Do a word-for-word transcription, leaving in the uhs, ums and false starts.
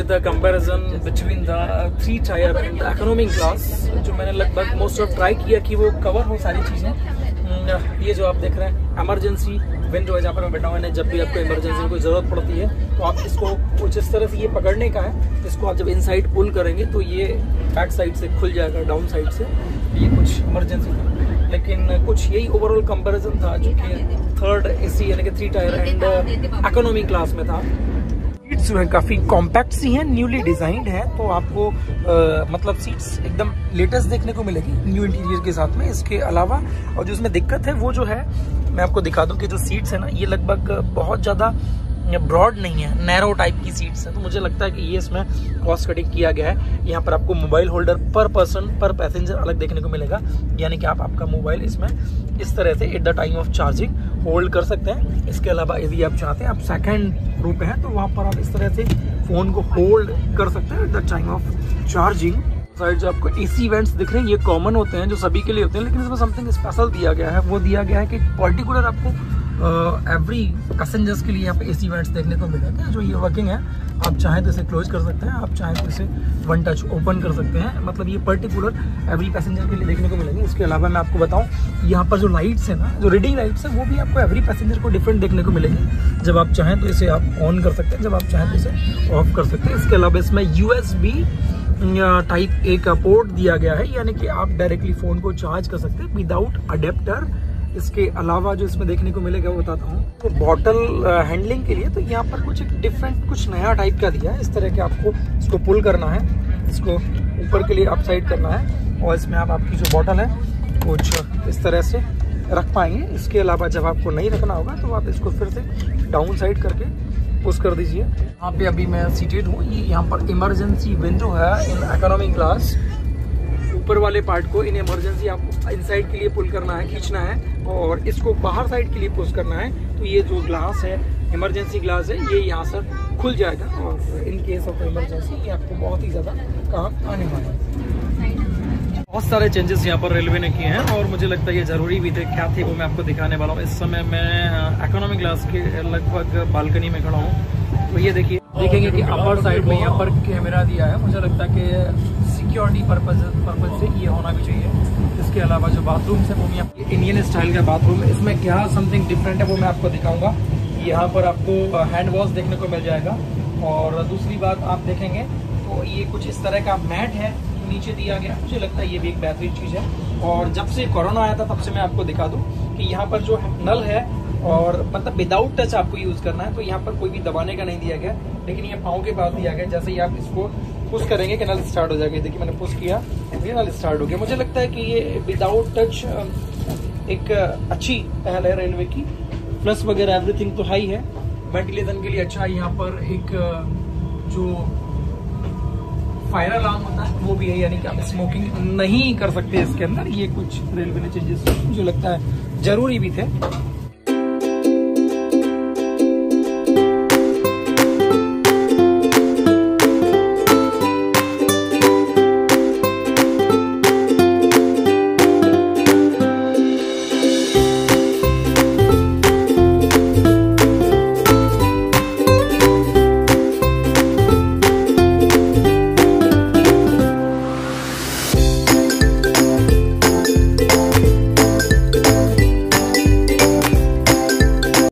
The comparison between the three tier and the economy class, जो मैंने लगभग most of try किया कि वो कवर हो सारी चीज़ें। ये जो आप देख रहे हैं इमरजेंसी विंडो है, जहाँ पर मैं बैठा हुआ है। जब भी आपको इमरजेंसी में कोई ज़रूरत पड़ती है तो आप इसको कुछ इस तरह से ये पकड़ने का है, इसको आप जब इनसाइड पुल करेंगे तो ये बैक साइड से खुल जाएगा, डाउन साइड से। ये कुछ इमरजेंसी था, लेकिन कुछ यही ओवरऑल कंपैरिजन था जो कि थर्ड एसी यानी कि three tier and economy class में था। सीट्स जो है काफ़ी कॉम्पैक्ट सी हैं, न्यूली डिजाइंड है, तो आपको आ, मतलब सीट्स एकदम लेटेस्ट देखने को मिलेगी न्यू इंटीरियर के साथ में। इसके अलावा और जो इसमें दिक्कत है वो जो है, मैं आपको दिखा दूं कि जो सीट्स है ना, ये लगभग बहुत ज़्यादा ब्रॉड नहीं है, नैरो टाइप की सीट्स हैं। तो मुझे लगता है कि ये इसमें कॉस्ट कटिंग किया गया है। यहाँ पर आपको mobile holder per person per passenger अलग देखने को मिलेगा, यानी कि आप आपका मोबाइल इसमें इस तरह से at the time of charging hold कर सकते हैं। इसके अलावा यदि आप चाहते हैं आप सेकंड रो पे हैं तो वहाँ पर आप इस तरह से फ़ोन को होल्ड कर सकते हैं at the time of charging. Side जो आपको एसी वेंट्स दिख रहे हैं ये कॉमन होते हैं, जो सभी के लिए होते हैं, लेकिन इसमें समथिंग स्पेशल दिया गया है। वो दिया गया है कि पर्टिकुलर आपको एवरी पैसेंजर्स के लिए यहाँ पे एसी वेंट्स देखने को मिलेंगे। जो ये वर्किंग है, आप चाहें तो इसे क्लोज कर सकते हैं, आप चाहें तो इसे वन टच ओपन कर सकते हैं। मतलब ये पर्टिकुलर एवरी पैसेंजर के लिए देखने को मिलेंगे। इसके अलावा मैं आपको बताऊं, यहाँ पर जो लाइट्स है ना, जो रीडिंग लाइट्स है, वो भी आपको एवरी पैसेंजर को डिफरेंट देखने को मिलेंगी। जब आप चाहें तो इसे आप ऑन कर सकते हैं, जब आप चाहें तो इसे ऑफ कर सकते हैं। इसके अलावा इसमें यूएसबी टाइप एक पोर्ट दिया गया है, यानी कि आप डायरेक्टली फ़ोन को चार्ज कर सकते हैं विदाउट अडेप्टर। इसके अलावा जो इसमें देखने को मिलेगा वो बताता हूँ, तो बॉटल हैंडलिंग के लिए तो यहाँ पर कुछ एक डिफरेंट कुछ नया टाइप का दिया है। इस तरह के आपको इसको पुल करना है, इसको ऊपर के लिए अप साइड करना है, और इसमें आप आपकी जो बॉटल है कुछ इस तरह से रख पाएंगे। इसके अलावा जब आपको नहीं रखना होगा तो आप इसको फिर से डाउन साइड करके पुश कर दीजिए। यहाँ पे अभी मैं सीटेड हूँ। ये यहाँ पर इमरजेंसी विंडो है इन इकोनॉमी क्लास। ऊपर वाले पार्ट को इन इमरजेंसी आपको इनसाइड के लिए पुल करना है, खींचना है, और इसको बाहर साइड के लिए पुश करना है। तो ये जो ग्लास है, इमरजेंसी ग्लास है, ये यहाँ से खुल जाएगा, और इन केस ऑफ इमरजेंसी ये आपको बहुत ही ज़्यादा काम आने वाला है। बहुत सारे चेंजेस यहाँ पर रेलवे ने किए हैं, और मुझे लगता है ये ज़रूरी भी थे। क्या थे वो मैं आपको दिखाने वाला हूँ। इस समय मैं इकोनॉमी क्लास के लगभग बालकनी में खड़ा हूँ। तो ये देखिए, देखेंगे कि अपर साइड में यहाँ पर कैमरा दिया है। मुझे लगता है कि सिक्योरिटी पर्पज पर्पज से ये होना भी चाहिए। इसके अलावा जो बाथरूम है वो भी इंडियन स्टाइल का बाथरूम है। इसमें क्या समथिंग डिफरेंट है वो मैं आपको दिखाऊंगा। यहाँ पर आपको हैंड वॉश देखने को मिल जाएगा, और दूसरी बात आप देखेंगे तो ये कुछ इस तरह का मैट है नीचे दिया गया। मुझे लगता है ये भी एक बेहतरीन चीज़ है। और जब से कोरोना आया था तब से मैं आपको दिखा दूँ कि यहाँ पर जो नल है, और मतलब विदाउट टच आपको यूज़ करना है, तो यहाँ पर कोई भी दबाने का नहीं दिया गया, लेकिन ये पाँव के पास दिया गया। जैसे ही आप इसको पुश करेंगे कि नल स्टार्ट हो जाएगा। देखिए मैंने पुश किया, ये नल स्टार्ट हो गया। मुझे लगता है कि ये विदाउट टच एक अच्छी पहल है रेलवे की। प्लस वगैरह एवरीथिंग तो हाई है। वेंटिलेशन के लिए अच्छा, यहाँ पर एक जो फायर अलार्म होता है वो भी है, यानी कि आप स्मोकिंग नहीं कर सकते इसके अंदर। ये कुछ रेलवे ने चेंजेस मुझे लगता है जरूरी भी थे।